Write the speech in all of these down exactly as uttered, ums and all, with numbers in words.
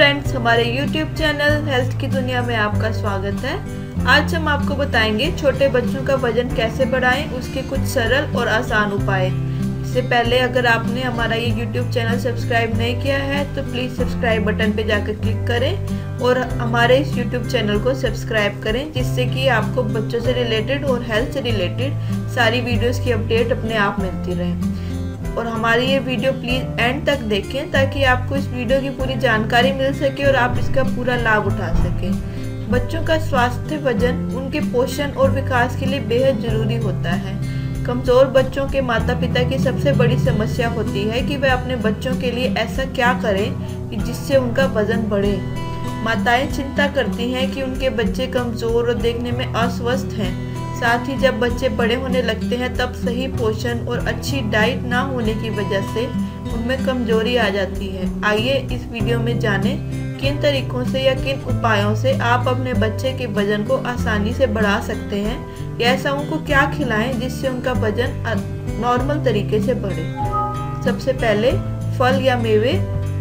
Friends, हमारे YouTube channel health की दुनिया में आपका स्वागत है। आज हम आपको बताएंगे छोटे बच्चों का वजन कैसे बढ़ाएं, उसके कुछ सरल और आसान उपाय। इससे पहले अगर आपने हमारा ये यूट्यूब चैनल सब्सक्राइब नहीं किया है तो प्लीज़ सब्सक्राइब बटन पे जाकर क्लिक करें और हमारे इस यूट्यूब चैनल को सब्सक्राइब करें, जिससे कि आपको बच्चों से रिलेटेड और हेल्थ से रिलेटेड सारी वीडियोज़ की अपडेट अपने आप मिलती रहे। और हमारी ये वीडियो प्लीज़ एंड तक देखें ताकि आपको इस वीडियो की पूरी जानकारी मिल सके और आप इसका पूरा लाभ उठा सकें। बच्चों का स्वास्थ्य वजन उनके पोषण और विकास के लिए बेहद ज़रूरी होता है। कमज़ोर बच्चों के माता पिता की सबसे बड़ी समस्या होती है कि वे अपने बच्चों के लिए ऐसा क्या करें कि जिससे उनका वजन बढ़े। माताएं चिंता करती हैं कि उनके बच्चे कमज़ोर और देखने में अस्वस्थ हैं। साथ ही जब बच्चे बड़े होने लगते हैं तब सही पोषण और अच्छी डाइट ना होने की वजह से उनमें कमजोरी आ जाती है। आइए इस वीडियो में जानें किन तरीकों से या किन उपायों से आप अपने बच्चे के वजन को आसानी से बढ़ा सकते हैं, या ऐसा उनको क्या खिलाएं जिससे उनका वजन नॉर्मल तरीके से बढ़े। सबसे पहले फल या मेवे।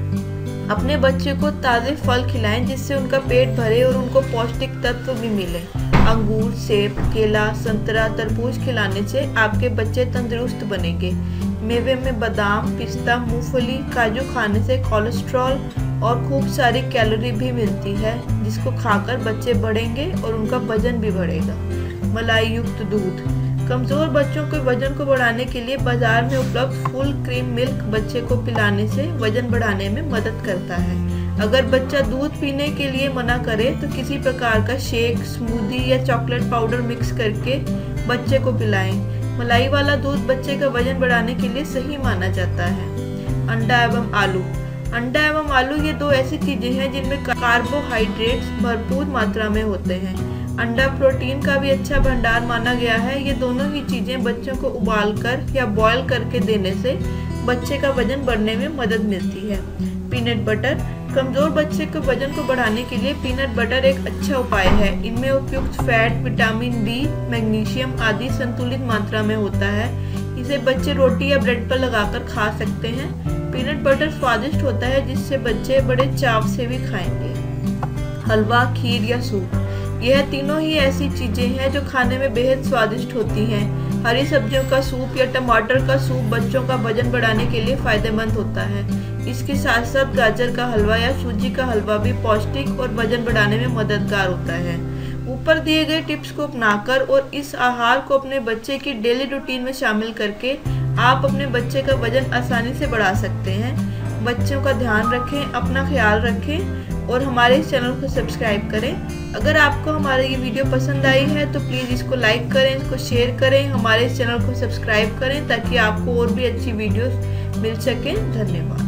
अपने बच्चे को ताज़े फल खिलाएं जिससे उनका पेट भरे और उनको पौष्टिक तत्व भी मिले। अंगूर, सेब, केला, संतरा, तरबूज खिलाने से आपके बच्चे तंदुरुस्त बनेंगे। मेवे में बादाम, पिस्ता, मूंगफली, काजू खाने से कोलेस्ट्रॉल और खूब सारी कैलोरी भी मिलती है, जिसको खाकर बच्चे बढ़ेंगे और उनका वजन भी बढ़ेगा। मलाई युक्त दूध। कमज़ोर बच्चों के वजन को बढ़ाने के लिए बाजार में उपलब्ध फुल क्रीम मिल्क बच्चे को पिलाने से वजन बढ़ाने में मदद करता है। अगर बच्चा दूध पीने के लिए मना करे तो किसी प्रकार का शेक, स्मूदी या चॉकलेट पाउडर मिक्स करके बच्चे को पिलाएं। मलाई वाला दूध बच्चे का वजन बढ़ाने के लिए सही माना जाता है। अंडा एवं आलू। अंडा एवं आलू ये दो ऐसी चीजें हैं जिनमें कार्बोहाइड्रेट्स भरपूर मात्रा में होते हैं। अंडा प्रोटीन का भी अच्छा भंडार माना गया है। ये दोनों ही चीजें बच्चों को उबालकर या बॉयल करके देने से बच्चे का वजन बढ़ने में मदद मिलती है। Peanut butter. कमजोर बच्चे के वजन को बढ़ाने के लिए पीनट बटर एक अच्छा उपाय है। इनमें उपयुक्त फैट, विटामिन बी, मैग्नीशियम आदि संतुलित मात्रा में होता है। इसे बच्चे रोटी या ब्रेड पर लगाकर खा सकते हैं। पीनट बटर स्वादिष्ट होता है जिससे बच्चे बड़े चाव से भी खाएंगे। हलवा, खीर या सूप। यह तीनों ही ऐसी चीजें हैं जो खाने में बेहद स्वादिष्ट होती हैं। हरी सब्जियों का सूप या टमाटर का सूप बच्चों का वजन बढ़ाने के लिए फायदेमंद होता है। इसके साथ साथ गाजर का हलवा या सूजी का हलवा भी पौष्टिक और वजन बढ़ाने में मददगार होता है। ऊपर दिए गए टिप्स को अपनाकर और इस आहार को अपने बच्चे की डेली रूटीन में शामिल करके आप अपने बच्चे का वजन आसानी से बढ़ा सकते हैं। बच्चों का ध्यान रखें, अपना ख्याल रखें और हमारे इस चैनल को सब्सक्राइब करें। अगर आपको हमारी ये वीडियो पसंद आई है तो प्लीज़ इसको लाइक करें, इसको शेयर करें, हमारे इस चैनल को सब्सक्राइब करें ताकि आपको और भी अच्छी वीडियोस मिल सकें। धन्यवाद।